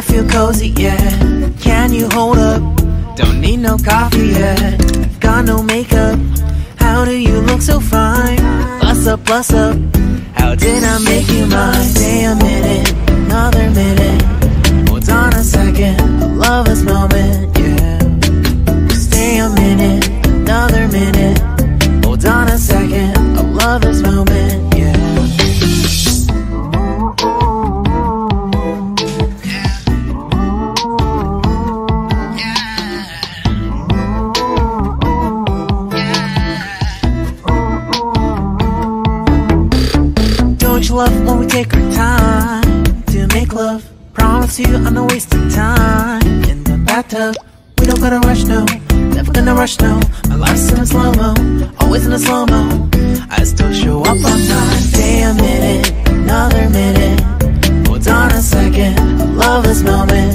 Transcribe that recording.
feel cozy, yeah. Can you hold up? Don't need no coffee yet. Got no makeup. How do you look so fine? Bust up, bust up. How did I make you mine? Stay a minute, another minute. Hold on a second, I love this moment, yeah. Stay a minute, another minute. Hold on a second, I love this moment, yeah. Don't you love when we take our time to make love? Promise you I'm not wasting time in the bathtub. We don't gotta rush, no. Never gonna rush, no. My life's in a slow-mo, always in a slow-mo. I still show up on time. Stay a minute, another minute. Hold on a second, I love this moment.